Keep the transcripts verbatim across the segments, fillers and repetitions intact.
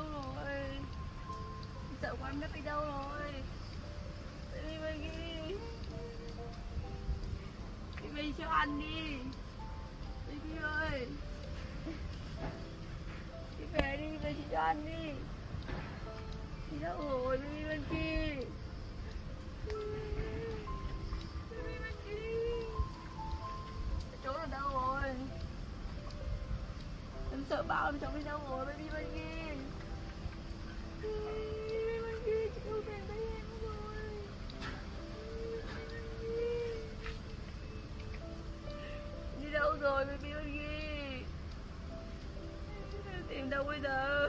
đâu rồi? Sợ quá, em đất đi đâu rồi? Baby Baby Baby cho ăn đi. Baby ơi, đi về đi, về chị cho ăn đi. Đi đâu rồi Baby bên kia? Baby bên kia, trốn ở đâu rồi? Em sợ bão, em trốn đi đâu rồi Baby bên kia? Baby bên kia, chị không tìm thấy em rồi. Đi đâu rồi Baby bên kia? Tìm đâu bây giờ?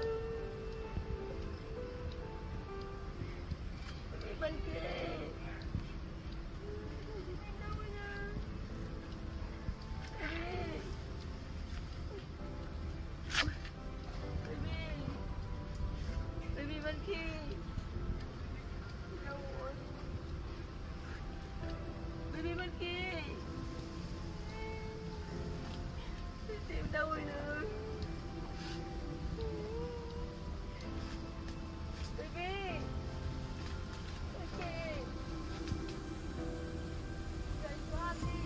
Baby bên kia, tìm đâu bây giờ? Baby, Baby, Baby bên kia, đi đâu rồi? Baby bên kia, tìm đâu bây giờ? Baby, okay, dậy cho ăn đi.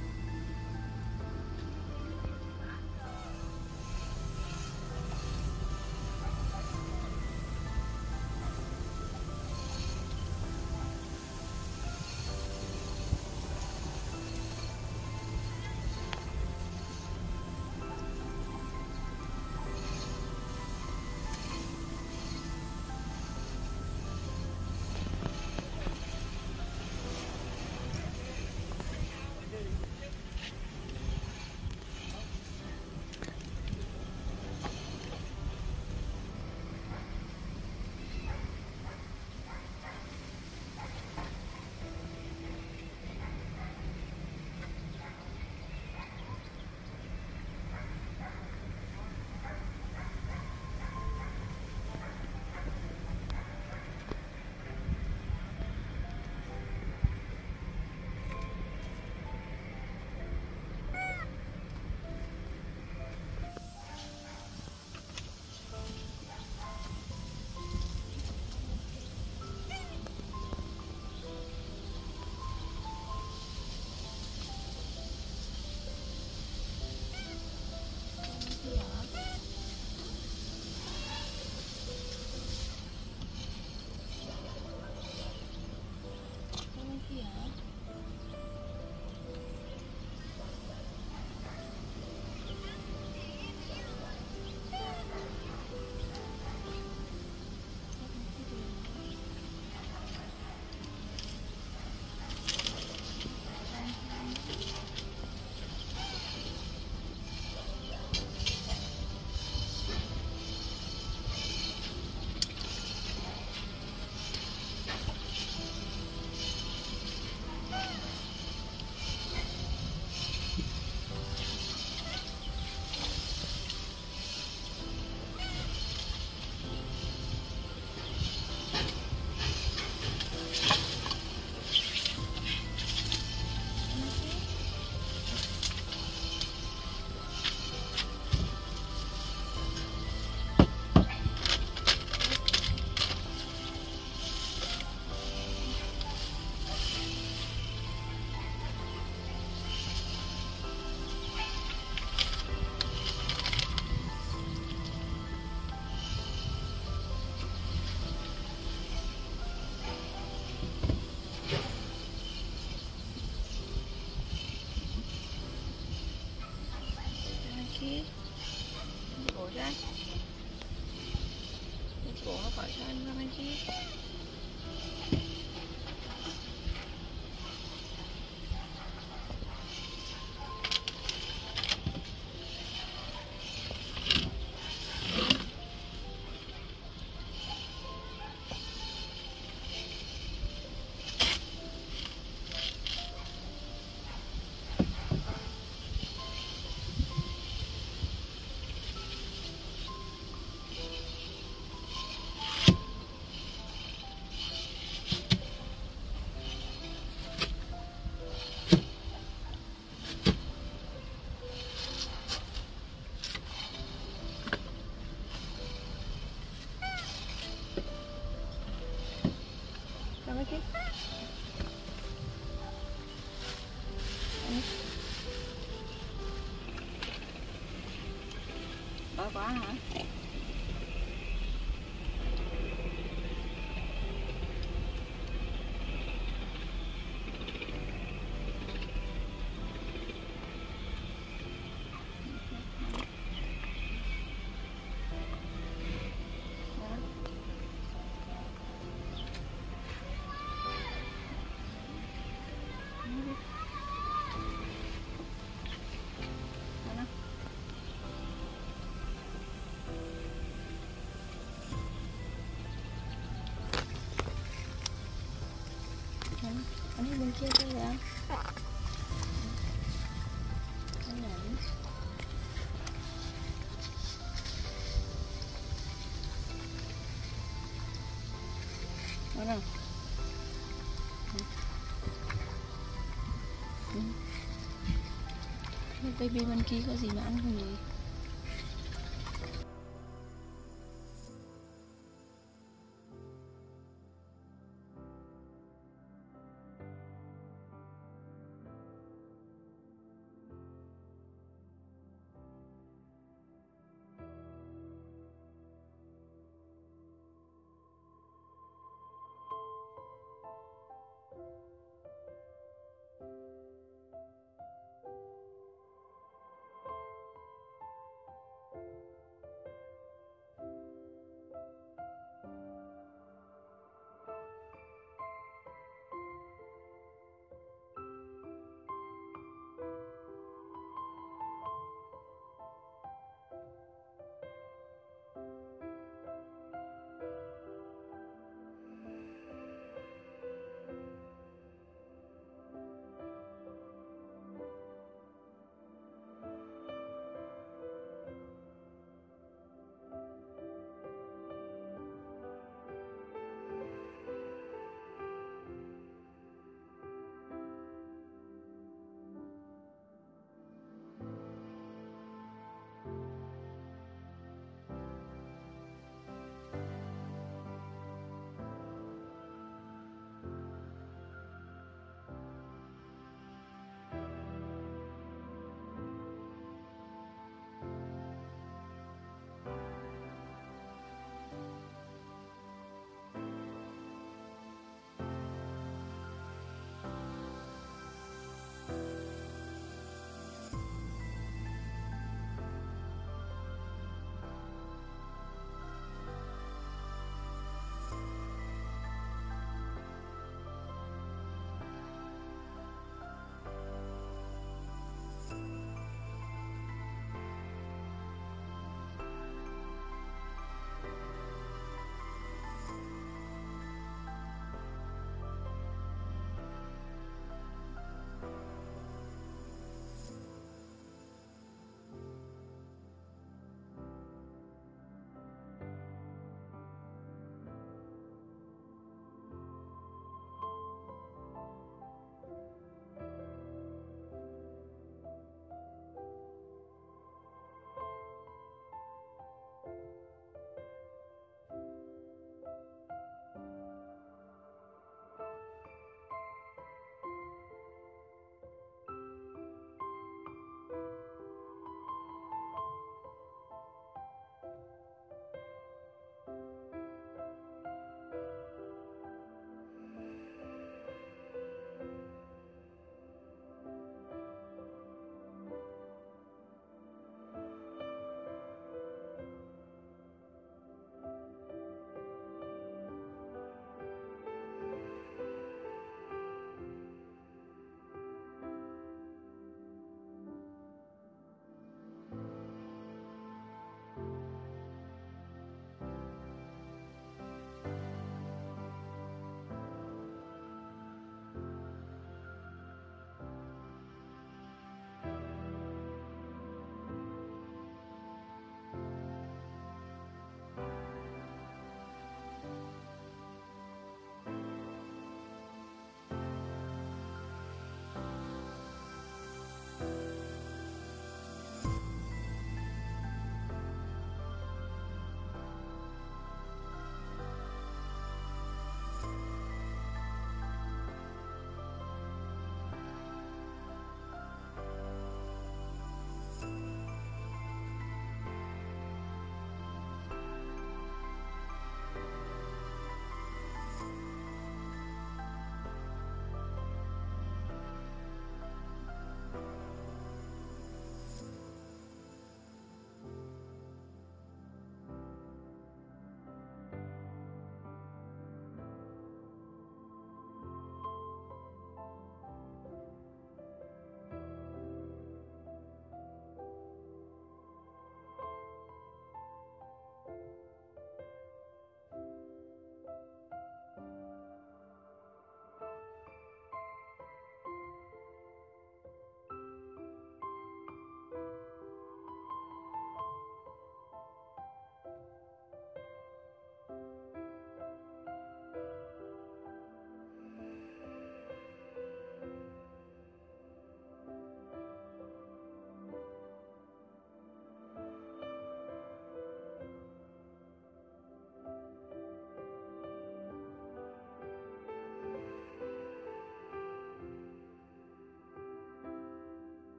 Kia đi bộ ra, đi bộ nó khỏi cho anh ra bên kia. chứ. Đói quá hả? Ini mungkin tu ya. Mana? Baby bên kia có gì mà ăn không vậy?